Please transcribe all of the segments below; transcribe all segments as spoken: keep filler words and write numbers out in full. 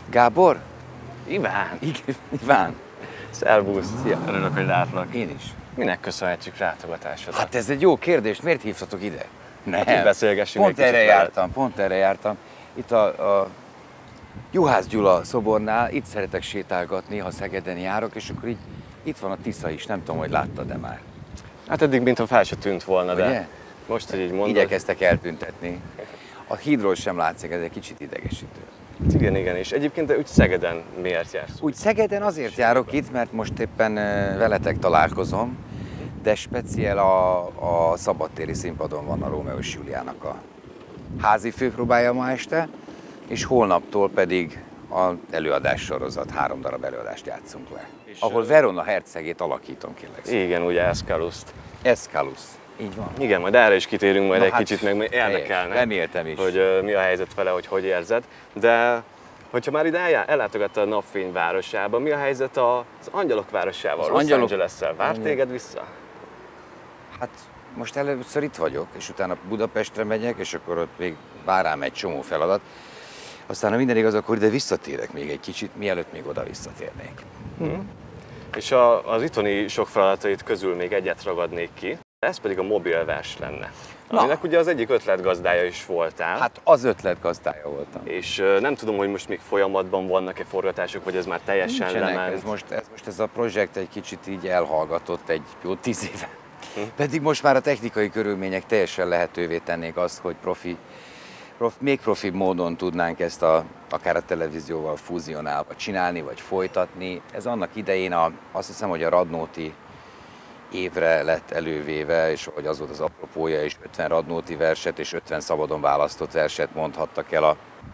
Gábor? Iván! Igen, Iván. Szervusz! Szia! Örülök, hogy látlak. Én is. Minek köszönhetjük látogatásodat? Hát ez egy jó kérdés, miért hívtatok ide? Nem. Hát, beszélgessünk pont egy erre kicsit jártam, veled. pont erre jártam. Itt a, a Juhász Gyula szobornál, itt szeretek sétálgatni, ha Szegeden járok, és akkor így itt van a Tisza is, nem tudom, hogy láttad-e már. Hát eddig mintha fel se tűnt volna, Ugye? de most, hogy így mondod. Igyekeztek eltüntetni. A hídról sem látszik, ez egy kicsit idegesítő. Igen, igen, és egyébként te úgy Szegeden miért jársz? Úgy Szegeden azért járok itt, mert most éppen eh, veletek találkozom, de speciál a, a szabadtéri színpadon van a Rómeó és Júliának a házi főpróbája ma este, és holnaptól pedig az előadás sorozat, három darab előadást játszunk le. És ahol Verona hercegét alakítom, kérlek. Igen, ugye Eszkaluszt. Eszkalus. Így van. Igen, majd erre is kitérünk majd Na egy hát, kicsit, meg érdekelne, reméltem is. hogy uh, mi a helyzet vele, hogy hogy érzed. De hogyha már ide eljá- ellátogattad a Napfény városába, mi a helyzet az Angyalok városával, Az Los Angyalok- Angeles-szel? Vár Angyalok- téged vissza? Hát most először itt vagyok, és utána Budapestre megyek, és akkor ott még vár rám egy csomó feladat. Aztán, ha minden igaz, akkor ide visszatérek még egy kicsit, mielőtt még oda visszatérnék. Hmm. És a, az itthoni sok feladatait közül még egyet ragadnék ki, ez pedig a mobilvers lenne. Na. Aminek ugye az egyik ötletgazdája is voltál. Hát az ötlet gazdája voltam. És uh, nem tudom, hogy most még folyamatban vannak-e forgatások, vagy ez már teljesen Nincsenek, lement. ez most, ez most ez a projekt egy kicsit így elhallgatott egy jó tíz éve. Hm. Pedig most már a technikai körülmények teljesen lehetővé tennék azt, hogy profi, prof, még profibb módon tudnánk ezt a, akár a televízióval fúzionálva csinálni, vagy folytatni. Ez annak idején a, azt hiszem, hogy a Radnóti évre lett elővéve, és hogy az volt az apropója, és ötven Radnóti verset és ötven szabadon választott verset mondhattak el a,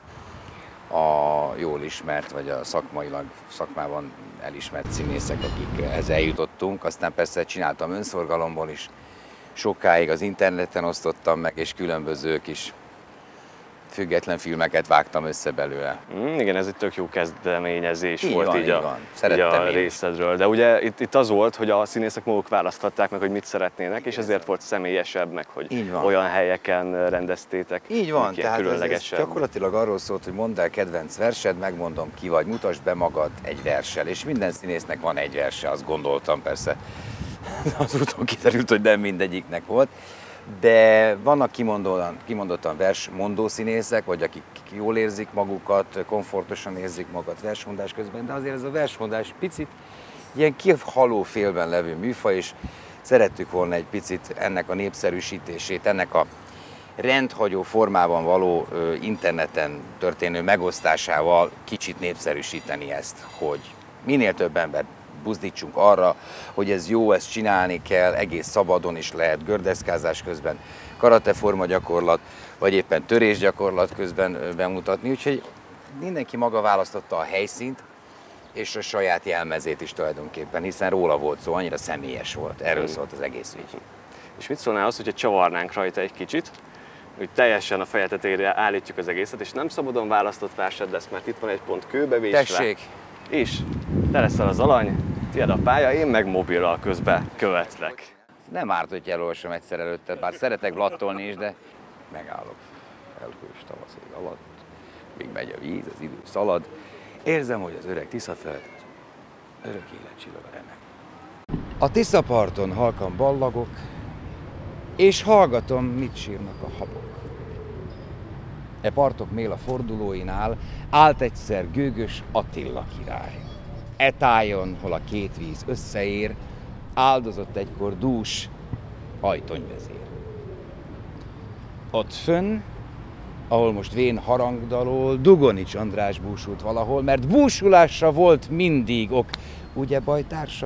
a jól ismert, vagy a szakmailag, szakmában elismert színészek, akikhez eljutottunk. Aztán persze csináltam önszorgalomból is, sokáig az interneten osztottam meg, és különböző kis független filmeket vágtam össze belőle. Mm, igen, ez egy tök jó kezdeményezés Így volt van, így, így a, van. így a Szerettem én is. részedről. De ugye itt, itt az volt, hogy a színészek maguk választhatták meg, hogy mit szeretnének, és ezért volt személyesebb, meg hogy Így van. olyan helyeken rendeztétek. Így van, mik ilyen tehát ez, ez különlegesebb. gyakorlatilag arról szólt, hogy mondd el kedvenc versed, megmondom ki vagy, mutasd be magad egy verssel, és minden színésznek van egy verse, azt gondoltam persze. Az úton kiderült, hogy nem mindegyiknek volt. De vannak kimondottan, kimondottan versmondó színészek, vagy akik jól érzik magukat, komfortosan érzik magukat versmondás közben, de azért ez a versmondás picit ilyen kihaló félben levő műfaj, és szerettük volna egy picit ennek a népszerűsítését, ennek a rendhagyó formában való ö, interneten történő megosztásával kicsit népszerűsíteni ezt, hogy minél több ember buzdítsunk arra, hogy ez jó, ezt csinálni kell, egész szabadon is lehet gördeszkázás közben, karateforma gyakorlat, vagy éppen törésgyakorlat közben bemutatni, úgyhogy mindenki maga választotta a helyszínt, és a saját jelmezét is tulajdonképpen, hiszen róla volt szó, annyira személyes volt, erről szólt az egész ügy. És mit szólnál az, hogyha csavarnánk rajta egy kicsit, hogy teljesen a feje tetejére állítjuk az egészet, és nem szabadon választott versed lesz, mert itt van egy pont kőbevésve. Tessék! És te leszel az alany, tiéd a pálya, én meg mobillal közben követlek. Nem árt, hogy elolvasom egyszer előtte, bár szeretek blattolni is, de megállok felhős tavaszég alatt, még megy a víz, az idő szalad. Érzem, hogy az öreg Tisza felett örök élet csillag a remek. A Tiszaparton halkan ballagok, és hallgatom, mit sírnak a habok. E partok méla fordulóinál állt egyszer gőgös Attila király. E tájon, hol a két víz összeér, áldozott egykor dús ajtonyvezér. Ott fönn, ahol most vén harangdalol, Dugonics András búsult valahol, mert búsulásra volt mindig ok. Ugye, bajtársak?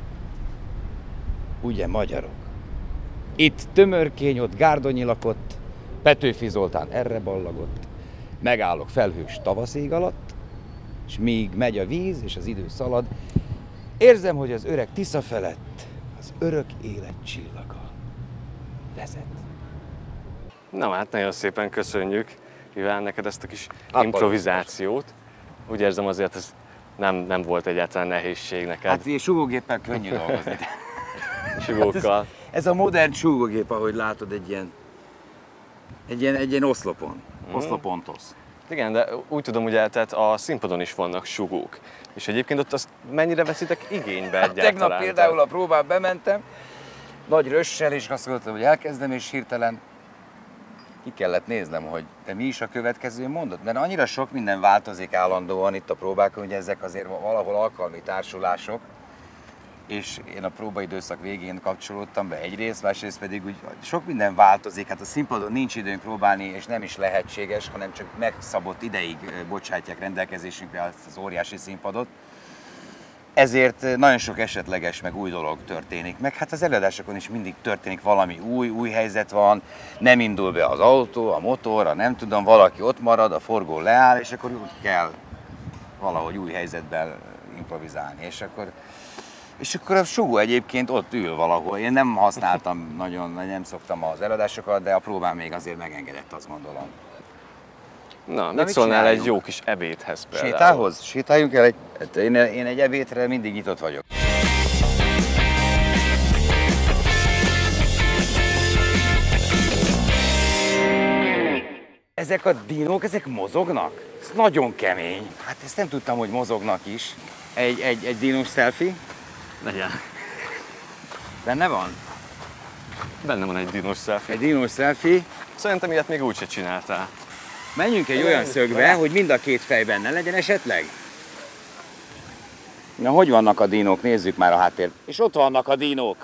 Ugye, magyarok? Itt Tömörkény, ott Gárdonyi lakott, Petőfi Zoltán erre ballagott. Megállok felhős tavaszég alatt, és míg megy a víz és az idő szalad, érzem, hogy az öreg Tisza felett az örök élet csillaga vezet. Na hát nagyon szépen köszönjük, Iván, neked ezt a kis Hát, improvizációt. Úgy érzem, azért ez nem, nem volt egyáltalán nehézség neked. Hát ilyen súgógéppel könnyű dolgozni. Sugókkal. Hát ez, ez a modern súgógép, ahogy látod, egy ilyen, egy ilyen, egy ilyen oszlopon. Mm. Oszlopontosz. Igen, de úgy tudom, ugye, tehát a színpadon is vannak sugók. És egyébként ott azt mennyire veszitek igénybe egyáltalán? Tegnap például a próbába bementem, nagy rössel, és azt gondoltam, hogy elkezdem, és hirtelen ki kellett néznem, hogy de mi is a következő mondat. Mert annyira sok minden változik állandóan itt a próbákon, hogy ezek azért valahol alkalmi társulások, és én a próbaidőszak végén kapcsolódtam be egyrészt, másrészt pedig úgy sok minden változik, hát a színpadon nincs időnk próbálni, és nem is lehetséges, hanem csak megszabott ideig bocsátják rendelkezésünkre azt az óriási színpadot. Ezért nagyon sok esetleges, meg új dolog történik. Meg hát az előadásokon is mindig történik valami új, új helyzet van, nem indul be az autó, a motor, a nem tudom, valaki ott marad, a forgó leáll, és akkor úgy kell valahogy új helyzetben improvizálni. És akkor, és akkor a sugó egyébként ott ül valahol. Én nem használtam nagyon, nem szoktam az előadásokat, de a próbán még azért megengedett, azt gondolom. Na, Na mit mit szólnál csináljunk? egy jó kis ebédhez például? Sétához? Sétáljunk el egy... Hát én, én egy ebédre mindig nyitott vagyok. Ezek a dinók, ezek mozognak? Ez nagyon kemény. Hát ezt nem tudtam, hogy mozognak is. Egy, egy, egy dinós selfie. Legyen. Benne van? Benne van egy dinos selfie. Egy dinós selfie. Szerintem ilyet még úgyse csináltál. Menjünk egy olyan szögbe, hogy mind a két fej benne legyen esetleg. Na, hogy vannak a dinók? Nézzük már a háttér. És ott vannak a dinók.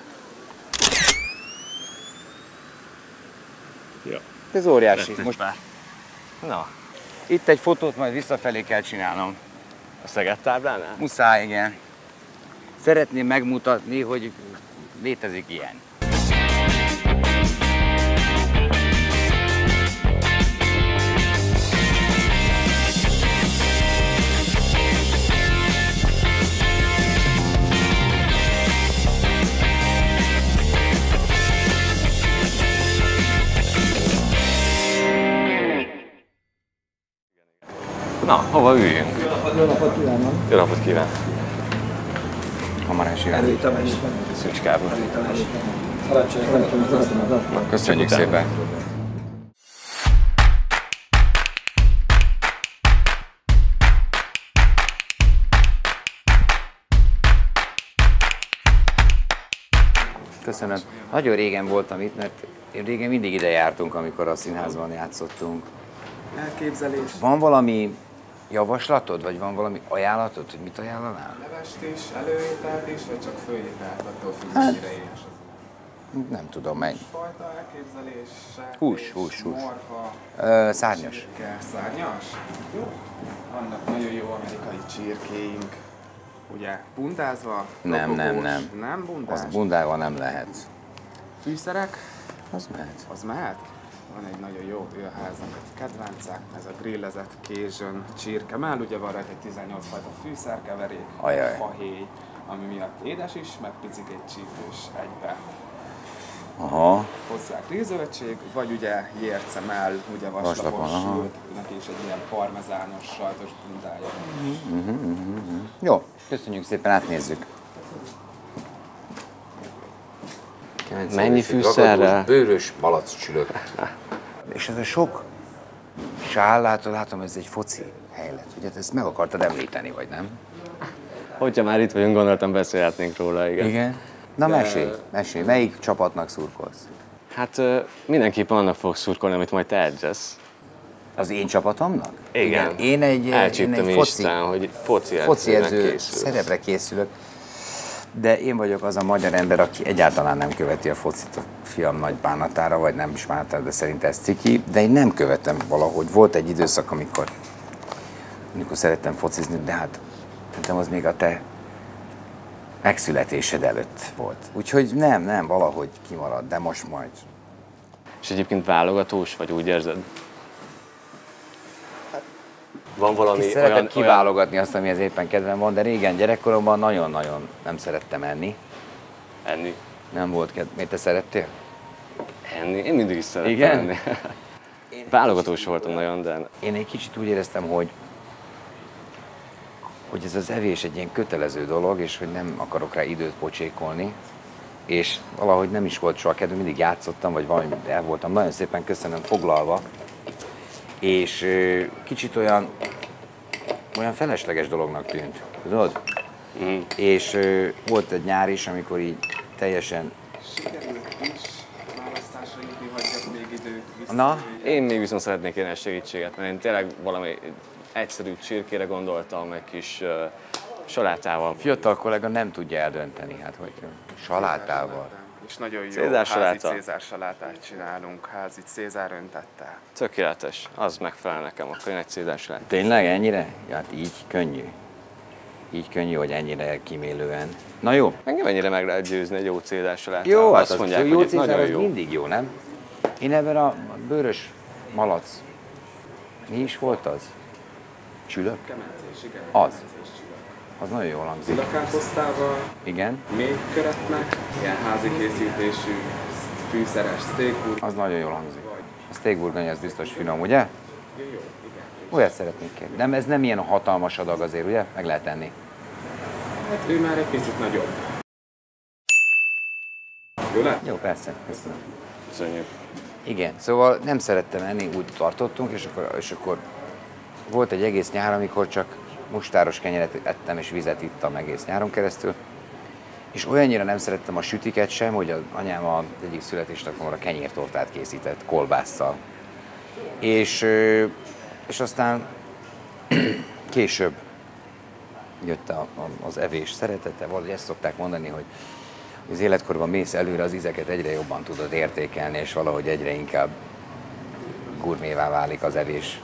Ja. Ez óriási. Most Na, itt egy fotót majd visszafelé kell csinálnom. a Szeged táblánál? Muszáj, igen. Szeretném megmutatni, hogy létezik ilyen. Na, hova üljünk? Jó napot kívánom! Jó napot kívánok! Kamarás irány. Erőt a mesben. Szűcskába. Erőt a mesben. Parancsolják, nem tudom, az asztalmat. Köszönjük szépen. Köszönöm. Nagyon régen voltam itt, mert én régen mindig ide jártunk, amikor a színházban játszottunk. Elképzelés. Van valami javaslatod, vagy van valami ajánlatod, hogy mit ajánlanál? Levest is, előételt is, vagy csak főételt, attól függ, Hát- mennyire éhes az Nem tudom, mennyi. fajta elképzelés, sertés, Hús, hús, hús. morha, Ö, szárnyas. csirke, szárnyas. Vannak nagyon jó amerikai csirkéink, ugye bundázva, Nem, nem, dobogós, nem. Nem bundás? Az bundával nem lehet. Fűszerek, Az mehet. az mehet? Van egy nagyon jó őrháznak egy kedvence, ez a grillezett kézsön csirke. Már ugye van rajta egy tizennyolc fajta fűszerkeverék, Ajaj. fahéj, ami miatt édes is, meg picikét csípős egybe. Aha. Hozzá grízöltség, vagy ugye jércemell, ugye Vaslapon, vaslapon aha. sült, neki is egy ilyen parmezános, sajtos bundája. Jó, köszönjük szépen, átnézzük. Mennyi fűszerrel? Bőrös malaccsülök. És ez a sok sál, látod, látom, ez egy foci hely lett. Ugye ezt meg akartad említeni, vagy nem? Hogyha már itt vagyunk, gondoltam beszélhetnénk róla, igen. Igen. Na mesélj, mesélj, melyik csapatnak szurkolsz? Hát ö, mindenképpen annak fogsz szurkolni, amit majd te edzesz. Az én csapatomnak? Igen. Én egy, én Elcsíptem egy is foci, talán, hogy foci foci edzőnek edző készülsz. szerepre készülök. De én vagyok az a magyar ember, aki egyáltalán nem követi a focit a fiam nagy bánatára, vagy nem is bánatára, de szerint ez ciki. De én nem követem valahogy. Volt egy időszak, amikor, amikor szerettem focizni, de hát szerintem az még a te megszületésed előtt volt. Úgyhogy nem, nem, valahogy kimarad, de most majd. És egyébként válogatós vagy, úgy érzed? Van valami Ki szeretem olyan, kiválogatni azt, amihez éppen kedvem van, de régen gyerekkoromban nagyon-nagyon nem szerettem enni. olyan enni? Nem volt kedv. Miért te szerettél? Enni? Én mindig is szerettem Igen? enni. Válogatós voltam nagyon, de Én egy kicsit úgy éreztem, hogy, hogy ez az evés egy ilyen kötelező dolog, és hogy nem akarok rá időt pocsékolni. És valahogy nem is volt soha kedvem, mindig játszottam, vagy valami el voltam. Nagyon szépen köszönöm foglalva. És ö, kicsit olyan, olyan felesleges dolognak tűnt, tudod? Mm. És ö, volt egy nyár is, amikor így teljesen... Sikerült is választásra jutni, hagyjak még időt vissza. Na? Én még viszont szeretnék kérni egy segítséget, mert én tényleg valami egyszerű csirkére gondoltam, egy kis uh, salátával. Fiatal kollega nem tudja eldönteni, hát hogy salátával. És nagyon jó Cézár házi saláta. cézár salátát csinálunk, házi cézár öntettel. Tökéletes, az megfelel nekem, akkor én egy cézár salátát. Tényleg ennyire? Hát így könnyű. Így könnyű, hogy ennyire kimélően. Na jó. Engem ennyire meg lehet győzni egy jó cézár salátával. Jó, hát azt az mondják, jó hogy itt cézár nagyon az jó. mindig jó, nem? Én ebben a bőrös malac. Mi is volt az? Csülök? Kemencés, igen. Az. Kemencés csülök. Az nagyon jól hangzik. Zilakáposztával, Igen? még köretnek, ilyen házi készítésű, fűszeres steakburger. Az nagyon jól hangzik. A steakburgony az biztos finom, ugye? Jó, igen. Olyat szeretnék kérni. Nem, ez nem ilyen hatalmas adag azért, ugye? Meg lehet enni. Hát ő már egy picit nagyobb. Jó lett? Jó, persze. Köszönöm. Köszönjük. Igen, szóval nem szerettem enni, úgy tartottunk, és akkor, és akkor volt egy egész nyár, amikor csak mustáros kenyeret ettem, és vizet ittam egész nyáron keresztül. És olyannyira nem szerettem a sütiket sem, hogy az anyám az egyik születésnapomra kenyértortát készített kolbásszal. És, ö, és aztán később jött a, a, az evés szeretete, valahogy ezt szokták mondani, hogy az életkorban mész előre, az ízeket egyre jobban tudod értékelni, és valahogy egyre inkább gurmévá válik az evés,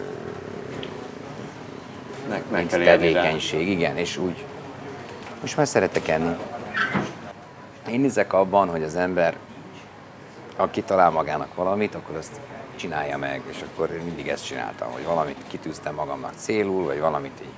Meg, meg mint kell élni rá. tevékenység, igen, és úgy most már szeretek enni. Én hiszek abban, hogy az ember, aki talál magának valamit, akkor azt csinálja meg, és akkor én mindig ezt csináltam, hogy valamit kitűztem magamnak célul, vagy valamit így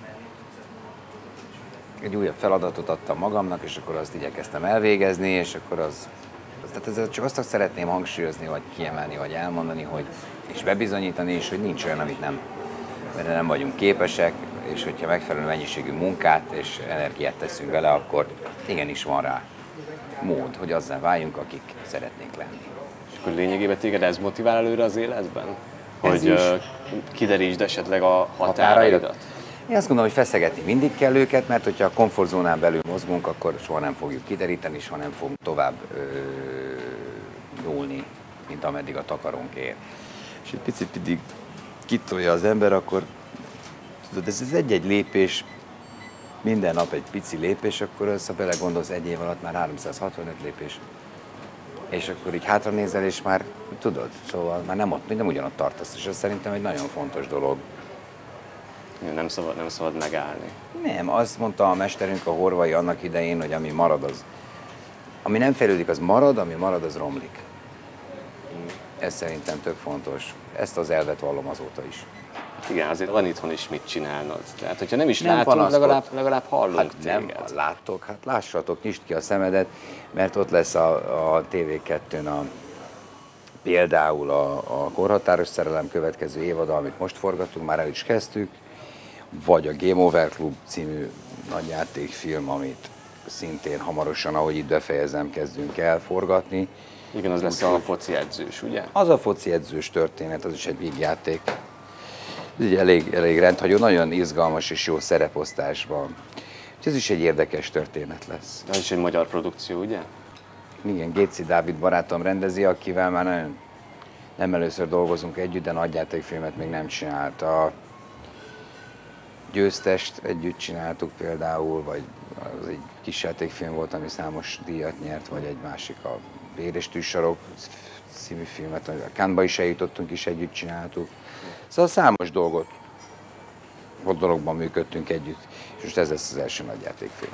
egy újabb feladatot adtam magamnak, és akkor azt igyekeztem elvégezni, és akkor az... Tehát ezzel csak azt szeretném hangsúlyozni, vagy kiemelni, vagy elmondani, hogy, és bebizonyítani is, hogy nincs olyan, amit nem, mert nem vagyunk képesek, és hogyha megfelelő mennyiségű munkát és energiát teszünk bele, akkor igenis van rá mód, hogy azzal váljunk, akik szeretnénk lenni. És akkor lényegében téged ez motivál előre az életben? Ez Hogy is. ö, kiderítsd esetleg a határaidat? Én azt gondolom, hogy feszegetni mindig kell őket, mert hogyha a komfortzónán belül mozgunk, akkor soha nem fogjuk kideríteni, soha nem fogunk tovább ö, nyúlni, mint ameddig a takarónk ér. És egy picit pedig kitolja az ember, akkor tudod, ez, ez egy-egy lépés, minden nap egy pici lépés, akkor össze belegondolsz, egy év alatt már háromszázhatvanöt lépés. És akkor így hátranézel, és már tudod, szóval már nem, ott, nem ugyanott tartasz, és ez szerintem egy nagyon fontos dolog. Nem szabad, nem szabad megállni. Nem, azt mondta a mesterünk, a Horvai annak idején, hogy ami marad, az... Ami nem fejlődik, az marad, ami marad, az romlik. Ez szerintem tök fontos. Ezt az elvet vallom azóta is. Igen, azért van itthon is mit csinálnod. Tehát, hogyha nem is Nem látunk, panaszkod. legalább, legalább hallunk Hát nem, téged. láttok, hát lássatok, nyisd ki a szemedet, mert ott lesz a, a té vé kettőn a, például a, a Korhatáros Szerelem következő évada, amit most forgatunk, már el is kezdtük, vagy a Game Over Club című nagyjátékfilm, amit szintén hamarosan, ahogy itt befejezem, kezdünk el forgatni. Igen, az lesz a foci edzős, ugye? Az a foci edzős történet, az is egy vígjáték. Ez egy elég, elég rendhagyó, nagyon izgalmas és jó szereposztásban. Úgyhogy ez is egy érdekes történet lesz. Az is egy magyar produkció, ugye? Igen, Géci Dávid barátom rendezi, akivel már nagyon nem először dolgozunk együtt, de nagyjátékfilmet még nem csinált. A Győztest együtt csináltuk például, vagy az egy kis játékfilm volt, ami számos díjat nyert, vagy egy másik a Bér és Tűzsarok című filmet, a Cannesba is eljutottunk, is együtt csináltuk. Szóval számos dolgot, ott dologban működtünk együtt, és most ez lesz az első nagyjátékfilm.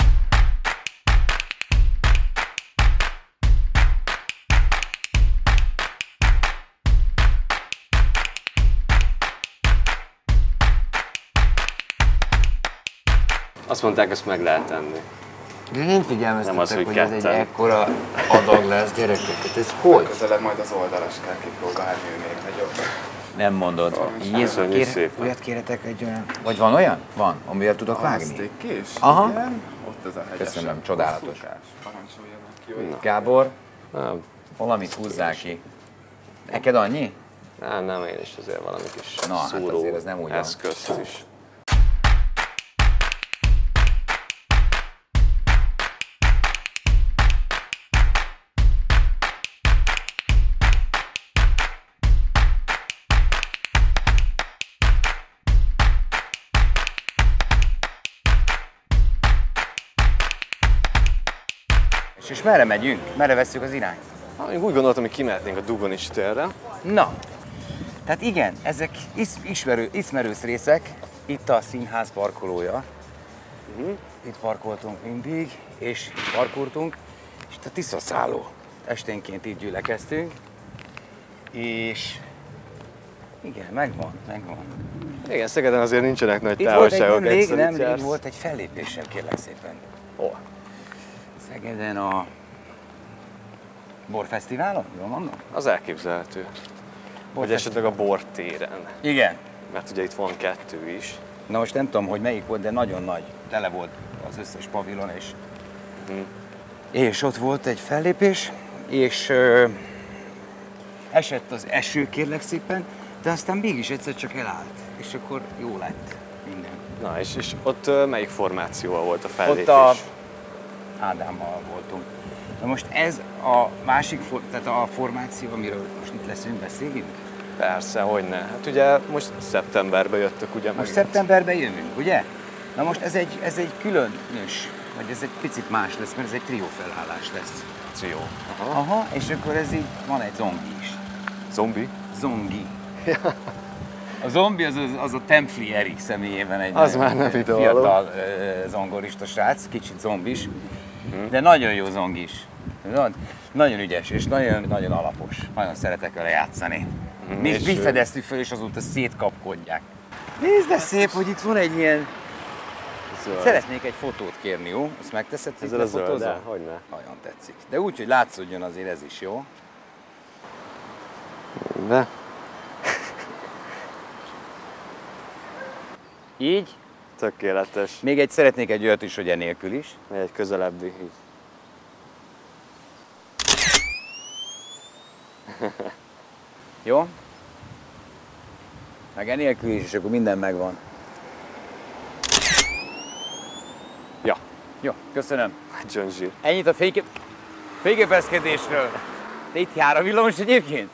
Azt mondták, ezt meg lehet tenni. De nem figyelmeztetek, Nem az, hogy hogy ez egy ketten. ekkora adag lesz, gyerekek. Hát ez hogy? Közelebb majd az oldalas kell kipróbálni, ő még nagyobb. Nem mondod. Jézus, köszönjük kér, szépen. olyat kéretek egy olyan... Vagy van olyan? Van, amivel tudok vágni? Steak-kés? Aha. Igen. Ott az a hegyes. Köszönöm, csodálatos. Hosszúkás. Parancsoljanak. Jó. Gábor, Nem. valamit húzzál ki. Neked annyi? Nem, nem, én is azért valami kis Na, hát szúró azért ez nem ugyan. eszközt is. És, és merre megyünk? Merre vesszük az irányt? Ha, én úgy gondoltam, hogy kimehetnénk a Dugonis térre. Na, tehát igen, ezek is, ismerő, ismerős részek. Itt a színház parkolója. Uh-huh. Itt parkoltunk mindig, és itt parkoltunk. És itt a Tiszaszálló. Esténként itt gyülekeztünk. És igen, megvan, megvan. Igen, Szegeden azért nincsenek nagy Itt volt egy távolságok. nemrég, egyszer itt nemrég jársz. volt egy fellépésem, kérlek szépen. Hol? Szegeden a Borfesztiválon, jól mondom? Az elképzelhető. Vagy esetleg a Bortéren. Igen. Mert ugye itt van kettő is. Na most nem tudom, hogy melyik volt, de nagyon nagy. Tele volt az összes pavilon, és, Hm. és ott volt egy fellépés, és ö, esett az eső, kérlek szépen, de aztán mégis egyszer csak elállt, és akkor jó lett minden. Na és, és ott ö, melyik formációval volt a fellépés? Ott a Ádámmal voltunk. Na most ez a másik, for, tehát a formáció, amiről most itt leszünk, beszélünk? Persze, hogyne. Hát ugye most szeptemberben jöttök, ugye? Most meg- szeptemberben jövünk, ugye? Na most ez egy, ez egy különös, vagy ez egy picit más lesz, mert ez egy trió felállás lesz. Trió. Aha. Aha, és akkor ez így, van egy zombi is. Zombi? Zongi. A zombi az, az, az a Templi Erik személyében egy Az nagyon már nem idevaló. fiatal uh, zongorista srác, kicsit zombis, de nagyon jó zongis. Tudod? Nagyon ügyes és nagyon, nagyon alapos. Nagyon szeretek vele játszani. Mi és mi ő- fedeztük föl, és azóta szétkapkodják. Nézd, de szép, hogy itt van egy ilyen... Zöld. Szeretnék egy fotót kérni, jó? Azt megteszed, hogy Ezzel a zölddel? lefotózol? Hogyne. Nagyon tetszik. De úgy, hogy látszódjon azért ez is, jó? De? Így. Tökéletes. Még egy szeretnék egy olyat is, hogy enélkül is. Még egy közelebbi. Így. Jó? Meg enélkül is, és akkor minden megvan. Ja. Jó, köszönöm. John Zsír. Ennyit a fénykép... fényképezkedésről. De itt jár a villamos egyébként?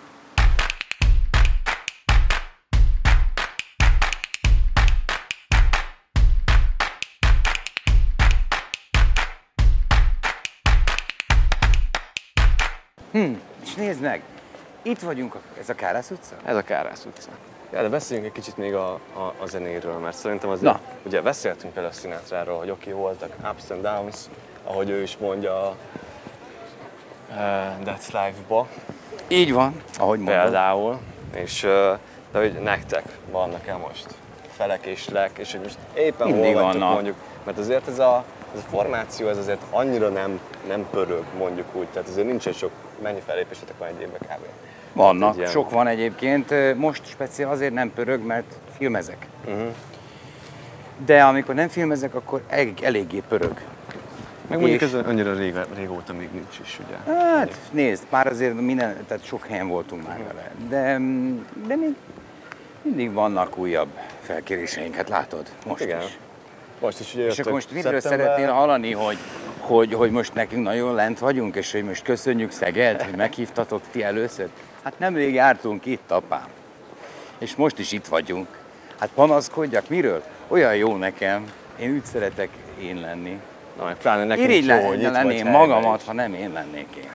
Hm, és nézd meg, itt vagyunk, a- ez a Kárász utca? Ez a Kárász utca. Ja, de beszéljünk egy kicsit még a, a, a zenéről, mert szerintem azért, Na. ugye beszéltünk például Sinatráról, hogy oké, voltak ups and downs, ahogy ő is mondja a uh, That's Life-ba Így van, ahogy mondom. például, és uh, de hogy nektek vannak-e most felek és lek, és hogy most éppen Mindig hol vagytok vannak. mondjuk, mert azért ez a, ez a formáció, ez azért annyira nem, nem pörög mondjuk úgy, tehát azért nincsen sok, mennyi fellépésetek van egy évben kb. Vannak, Egy ilyen- sok van egyébként. Most speciál azért nem pörög, mert filmezek. Uh-huh. De amikor nem filmezek, akkor elég, eléggé pörög. Meg mondjuk És- ez annyira rég, régóta még nincs is, ugye? Hát nézd, már azért minden, tehát sok helyen voltunk már vele. De, de még mindig vannak újabb felkéréseink, hát látod, most Igen. is. Most is ugye És jöttök akkor most miről szeptember- szeretnél hallani, hogy, hogy, hogy most nekünk nagyon lent vagyunk, és hogy most köszönjük Szeged, hogy meghívtatok ti először? Hát nemrég jártunk itt, apám. És most is itt vagyunk. Hát panaszkodjak, miről? Olyan jó nekem. Én úgy szeretek én lenni. Na, meg pláne nekünk Irigy jó, hogy itt vagy lenném helyben magamat, is. ha nem én lennék én.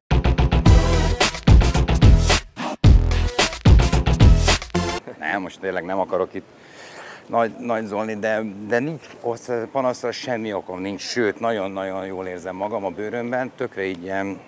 Nem, most tényleg nem akarok itt nagy, nagy zolni, de, de nincs ott panaszra semmi okom nincs, sőt, nagyon-nagyon jól érzem magam a bőrömben, tökre így ilyen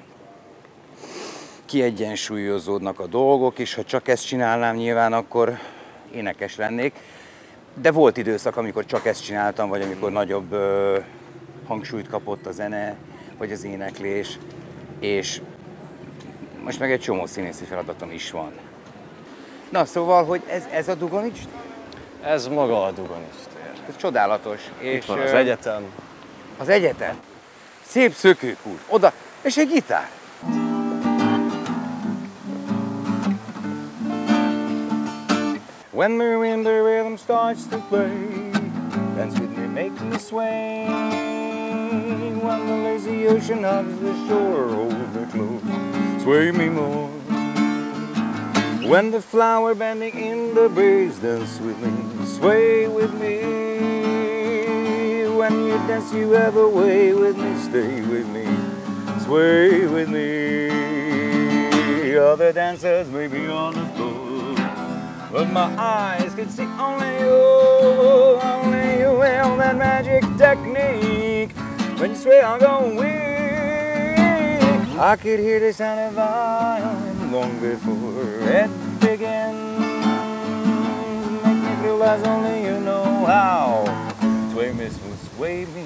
kiegyensúlyozódnak a dolgok, és ha csak ezt csinálnám nyilván, akkor énekes lennék. De volt időszak, amikor csak ezt csináltam, vagy amikor nagyobb ö, hangsúlyt kapott a zene, vagy az éneklés, és most meg egy csomó színészi feladatom is van. Na, szóval, hogy ez, ez a Dugonics, Ez maga a Dugonis tér. ez csodálatos. Itt van ö, az egyetem. Az egyetem. Szép szökőkút. Oda, és egy gitár. When the wind, the rhythm starts to play, dance with me, make me sway. When the lazy ocean hugs the shore, hold me close, sway me more. When the flower bending in the breeze, dance with me, sway with me. When you dance, you have a way with me, stay with me, sway with me. Other dancers may be on the floor, but my eyes can see only you, only you will that magic technique. When you sway, I'm going weak. I could hear the sound of violin long before it begins. Make me feel as only you know how. Sway me, smooth, sway me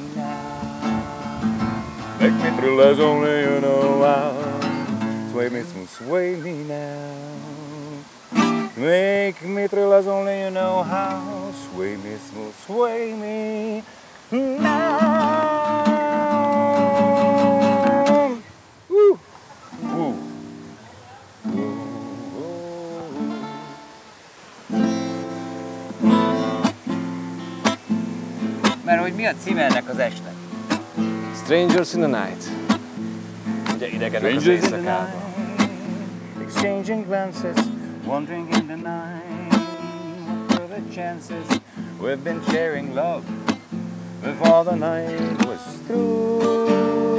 now. Make me feel as only you know how. Sway me, smooth, sway me now. Make me thrill as only you know how. Sway me, smooth, sway me now. Woo. Woo. Mert hogy mi a címe ennek az esnek? Strangers in the Night. Ugye idegenek az éjszakában. Exchanging glances, wandering in the night. What were the chances? We've been sharing love before the night was through.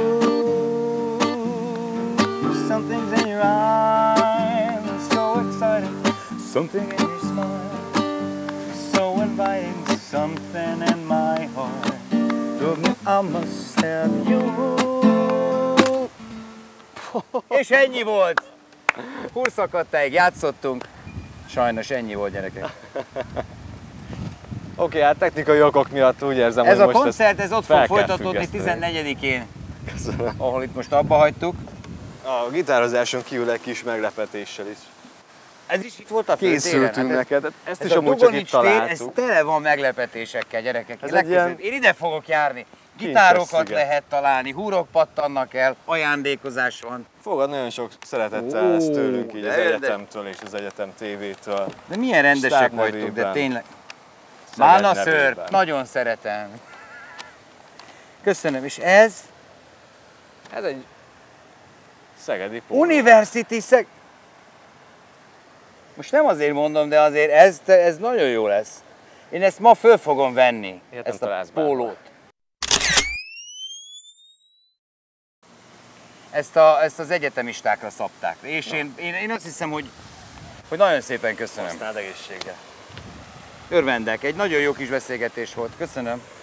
Something's in your eyes, so exciting. Something in your smile, so inviting. Something in my heart told me I must have you. És ennyi volt! Húrszakadtáig játszottunk. Sajnos ennyi volt, gyerekek. Oké, okay, hát technikai okok miatt úgy érzem, ez hogy a most koncert, ez ott fog folytatódni függeszteni. tizennegyedikén. Köszönöm. Ahol itt most abba hagytuk. A gitározáson kívül egy kis meglepetéssel is. Ez is itt volt a főtéren. Készültünk hát neked, ezt ez is a amúgy csak itt Dugonics tér, találtuk. ez tele van meglepetésekkel, gyerekek. Ez Én, egy ilyen- én ide fogok járni. Gitárokat sziget. lehet találni, húrok pattannak el, ajándékozás van. Fogad nagyon sok szeretettel Ó, ezt tőlünk így az de- de- egyetemtől és az egyetem tévétől. De milyen rendesek Stáb vagytok, de nevében. tényleg. Szeged Málna nevében. szőr, nagyon szeretem. Köszönöm, és ez Ez egy szegedi póló. University Szeg... Most nem azért mondom, de azért ez, ez nagyon jó lesz. Én ezt ma föl fogom venni, Értem, ezt a találsz bárhol. pólót. Ezt, a, ezt az egyetemistákra szabták. És én, én, én azt hiszem, hogy, hogy nagyon szépen köszönöm. Használd egészséggel. Örvendek, egy nagyon jó kis beszélgetés volt. Köszönöm.